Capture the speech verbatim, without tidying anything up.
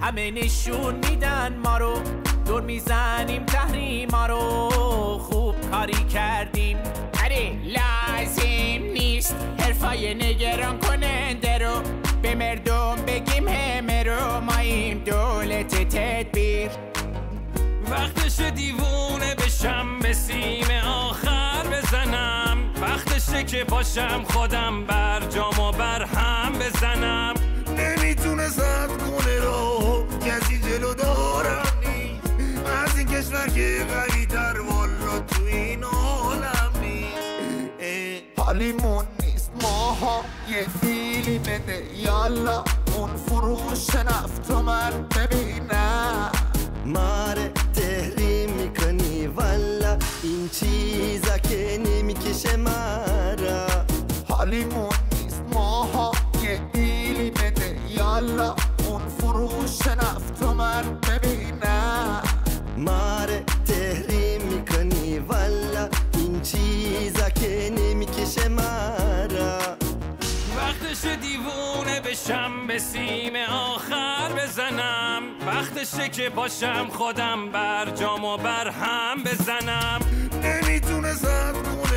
همه نشون میدن ما رو، دور میزنیم تحریما رو. خوب کاری کردیم، آره لازم نیست حرفای نگران کننده رو به مردم بگیم همه رو ماییم دولت تدبیر. وقتش دیوونه بشم به سیم آخر بزنم، وقتشه که باشم خودم بر جام و بر هم بزنم. نمیتونه زد کنه رو کسی جلو دارم نیست از این کشور که قوی تر والا تو این عالم نیست. حالیمون نیست ماها یه دیلی بده یالا اون فروش نفت رو من ببینم. ماره تحریم میکنی والا این چیزا که نمیکشه مرا. حالیمون نیست ماها یه دیلی بده یالا اون فروش نفت رو من ببینم. ماره تحریم میکنی والا این چیزا که نمیکشه مرا. وقتش دیوونه بشم به سیم آخر بزنم، وقتشه که باشم خودم بر جام و بر هم بزنم. نمیتونه زد کنه